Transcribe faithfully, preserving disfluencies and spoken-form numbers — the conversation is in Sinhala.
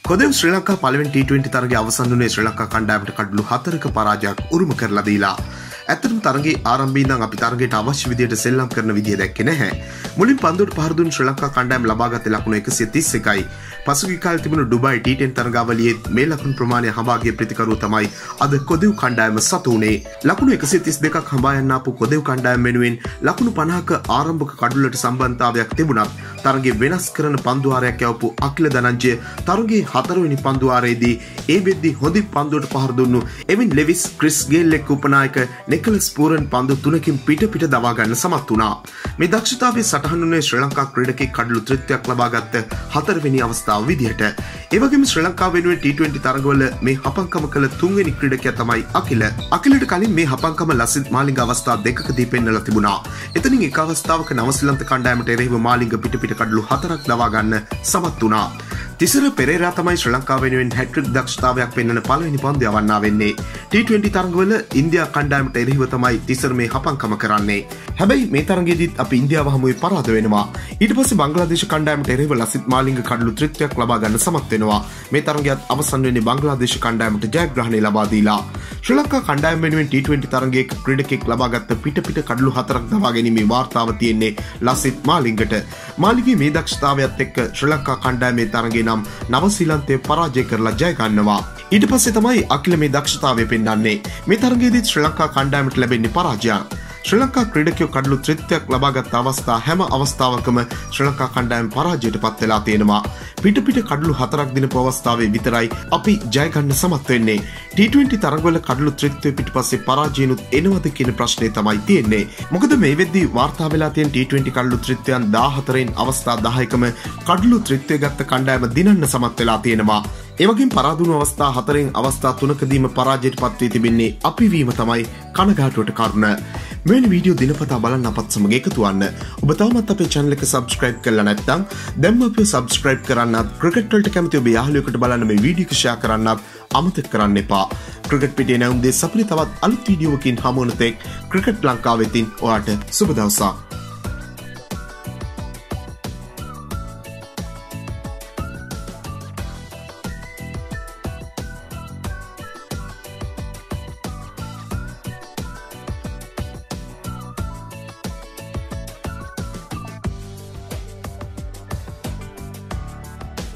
කොදෙව් ශ්‍රී ලංකා පළවෙනි टी ट्वेंटी තරගයේ අවසන් වුණේ ශ්‍රී ලංකා කණ්ඩායමට කඩලු හතරක පරාජයක් උරුම කරලා දීලා. ඇත්තටම තරගයේ ආරම්භයේ ඉඳන් අපි තරගයට අවශ්‍ය විදියට සෙල්ලම් කරන විදිය දැක්කේ නැහැ. මුලින් පන්දුවට පහර දුන් ශ්‍රී ලංකා කණ්ඩායම ලබාගත් ලකුණු එකසිය තිස් එකයි. පසුගිය කාලේ තිබුණු ඩුබායි टी टेन තරගාවලියේ මේ ලකුණු ප්‍රමාණය හඹාගේ ප්‍රතිකරුව තමයි අද කොදෙව් කණ්ඩායම සතු වුණේ. ලකුණු එකසිය තිස් දෙකක් හඹා යන්න ආපු කොදෙව් කණ්ඩායම වෙනුවෙන් ලකුණු පනහක ආරම්භක කඩලුවලට සම්බන්ධතාවයක් තිබුණත් තරගයේ වෙනස් කරන පන්දුවාරයක් යවපු අකිල දනංජය තරගයේ හතරවෙනි පන්දුවාරයේදී ඒ වෙද්දී හොඳින් පන්දුවට පහර දුන්නු එවින් ලෙවිස් ක්‍රිස් ගේල් එක්ක උපනායක නිකලස් පූරන් පන්දු තුනකින් පිට පිට දවා ගන්න සමත් වුණා. මේ දක්ෂතාවයේ සටහන් වුණේ ශ්‍රී ලංකා ක්‍රීඩකෙක් කඩලු තෘප්තියක් ලබාගත් හතරවෙනි අවස්ථාව විදිහට. ඒ වගේම ශ්‍රී ලංකාව වෙනුවෙන් टी ट्वेंटी තරගවල මේ හපංකම කළ තුන්වෙනි ක්‍රීඩකයා තමයි අකිල. අකිලට කලින් මේ හපංකම ලසිත් මාලිංග අවස්ථා දෙකකදී පෙන්නලා තිබුණා. එතනින් එක අවස්ථාවක නවසීලන්ත කණ්ඩායමට එරෙහිව මාලිංග පිට පිට කඩලු හතරක් දවා ගන්න සමත් වුණා. තිසර පෙරේරා තමයි ශ්‍රී ලංකාව වෙනුවෙන් හැට්‍රික් දක්ෂතාවයක් පෙන්වන පළවෙනි පන්දු යවන්නා වෙන්නේ. टी ट्वेंटी තරගවල ඉන්දියා කණ්ඩායමට එරෙහිව තමයි තිසර මේ හපංකම කරන්නේ. හැබැයි මේ තරගයේදීත් අපි ඉන්දියාව හමුවේ පරාද වෙනවා. ඊට පස්සේ බංග්ලාදේශ කණ්ඩායමට එරෙහිව ලසිත් මාලිංග කඩලු තෘප්තියක් ලබා ගන්න සමත් වෙනවා. මේ තරගයත් අවසන් වෙන්නේ බංග්ලාදේශ කණ්ඩායමට ජයග්‍රහණය ලබා දීලා. ශ්‍රී ලංකා කණ්ඩායම වෙනුවෙන් टी ट्वेंटी තරගයක ක්‍රීඩකෙක් ලබාගත් පිට පිට කඩලු හතරක් දවා ගැනීමේ වාර්තාව තියෙන්නේ ලසිත් මාලිංගට. මාලිංගේ මේ දක්ෂතාවයත් එක්ක ශ්‍රී ලංකා කණ්ඩායමේ තරගයේ නම් නවසීලන්තය පරාජය කරලා ජය ගන්නවා. ඊට පස්සේ තමයි අකිල මේ දක්ෂතාවය පෙන්වන්නේ. මේ තරගයේදී ශ්‍රී ලංකා කණ්ඩායමට ලැබෙන්නේ පරාජයක්. ශ්‍රී ලංකා ක්‍රීඩකයෝ කඩලු තෘප්තියක් ලබාගත් අවස්ථා හැම අවස්ථාවකම ශ්‍රී ලංකා කණ්ඩායම පරාජයට පත් වෙලා තියෙනවා. පිට පිට කඩලු හතරක් දිනපු අවස්ථාවේ විතරයි අපි ජය ගන්න සමත් වෙන්නේ. टी ट्वेंटी තරගවල කඩලු තෘප්තිය පිටපස්සේ පරාජයනුත් එනවද කියන ප්‍රශ්නේ තමයි තියෙන්නේ. මොකද මේ වෙද්දී වාර්තා වෙලා තියෙන टी ट्वेंटी කඩලු තෘප්තියන් දාහතරෙන් අවස්ථා දහයකම කඩලු තෘප්තිය ගත්ත කණ්ඩායම දිනන්න සමත් වෙලා තියෙනවා. ඒ වගේම පරාදුණු අවස්ථා හතරෙන් අවස්ථා තුනකදීම පරාජයට පත් වී තිබෙන්නේ අපි වීම තමයි කනගාටුවට කාරණ. මෙවැනි වීඩියෝ දිනපතා බලන්න අපත් සමග එකතු වන්න. ඔබ තවමත් අපේ channel එක subscribe කරලා නැත්නම් දැන්ම අපිව subscribe කරන්නත් ක්‍රිකට් වලට කැමති ඔබේ යාළුවෙකුට බලන්න මේ වීඩියෝ එක share කරන්නත් අමතක කරන්න එපා. ක්‍රිකට් පිටේ නැවුම් දේ සපිරි තවත් අලුත් වීඩියෝවකින් හමු වන තෙක් ක්‍රිකට් ලංකාවෙතින් ඔයාට සුබ දවසක්.